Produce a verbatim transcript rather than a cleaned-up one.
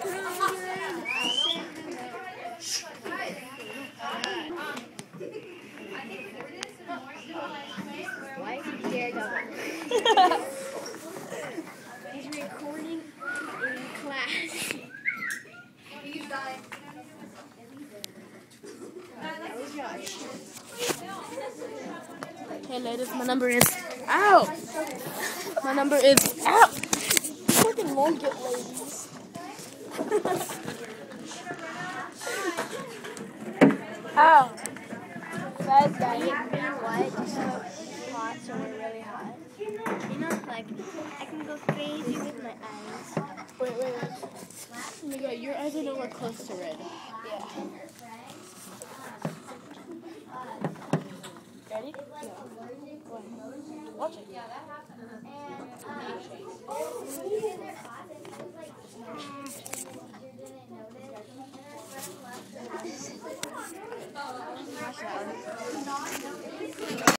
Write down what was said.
Why is he daredevil? He's recording in class. He's dying. That was Josh. Hey ladies, my number is ow. My number is ow. Fucking won't get ladies. Ow. Guys, guys. You know what? Just so hot, so we're really hot. You know, like, I can go crazy with my eyes. Wait, wait, wait. Oh my god, your eyes are nowhere close to red. Yeah. Ready? No. Watch it. Watch out.